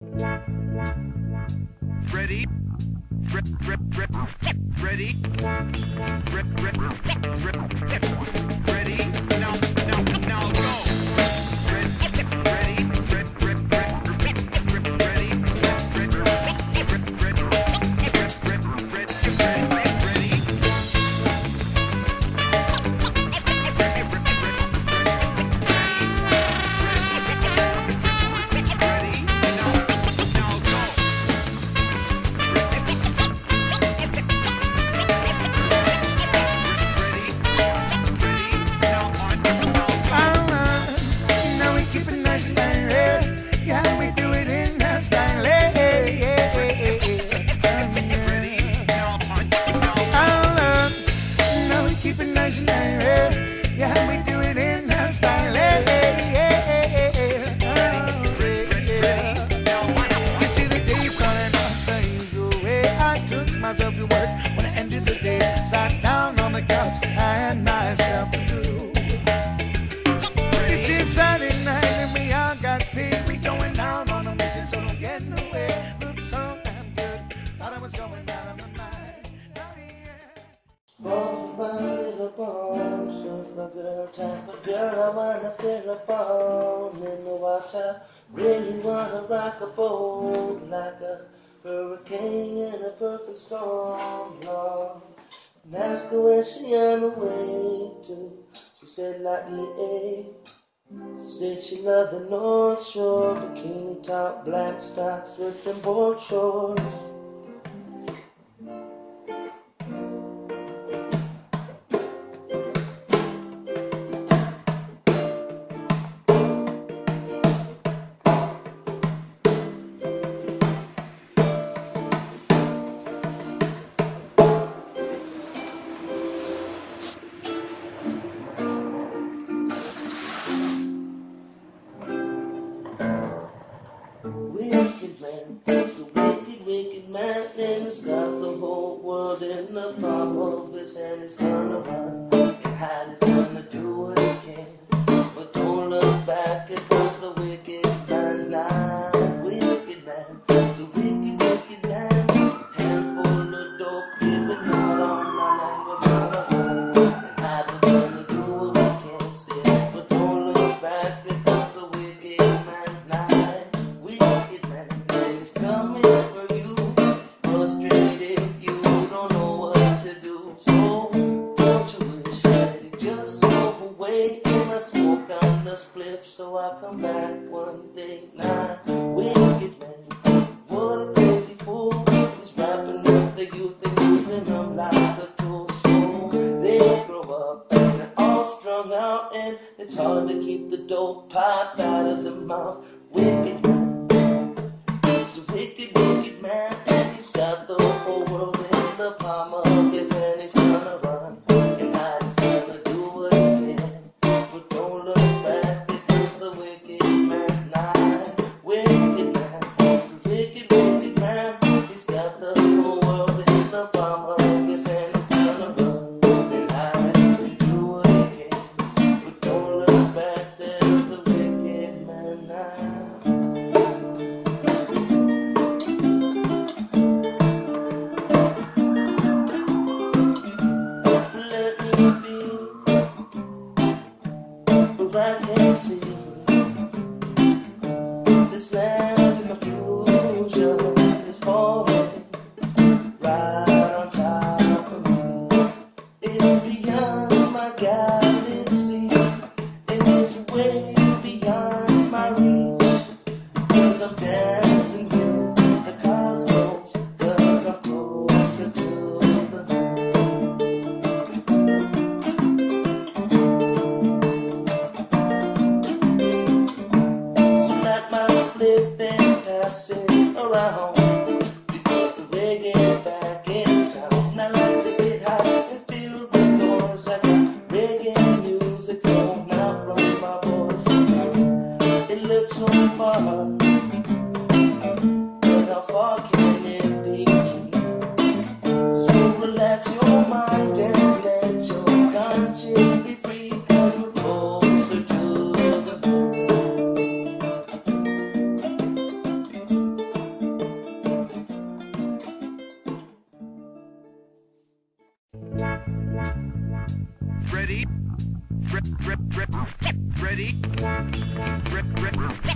Ready? Ready? Ready? Now go! Really wanna rock a boat like a hurricane in a perfect storm, Lord. And ask her where she on the way to. She said lightly, eh. Said she loved the North Shore, bikini top, black stocks with them board shorts. Wicked man, and he's got the whole world in the palm of his hand. He's gonna run and hide, he's gonna do what he can. But don't look back, it comes the wicked man. Wicked man, the wicked man. Handful of dope, giving out on my land. We're gonna run and hide, we're gonna do what we can. Say, but don't look back, it comes the wicked man. Wicked man, and he's coming for you. Frustrated, you don't know what to do. So don't you wish that he just drove away in a smoke on the spliff, so I come back one day. Wicked man, what a crazy fool. He's wrapping up the youth and using them like a tool. So they grow up and they're all strung out, and it's hard to keep the dope pipe out of the mouth. Wicked man, he's a wicked man, and he's got the whole world in the palm of his hand. He's gonna run and hide, he's gonna do what he can. But don't look back, because the wicked man. Wicked man, he's a wicked man. He's got the whole world in the palm of his hand. He's gonna run and hide and do what he can. But don't look back, there's the wicked man now. But I can't see this land in confusion is falling right on top of me. It's beyond my galaxy, and it's way beyond my reach. 'Cause I'm dancing with the cosmos, 'cause I'm closer to the and passing around, because the reggae's back in town. I like to get high and feel the noise. I got reggae music flowing out from my voice. It looks so far, but how far can it be? So relax your mind and let your conscience be free, 'cause we're closer to the moon. Ready?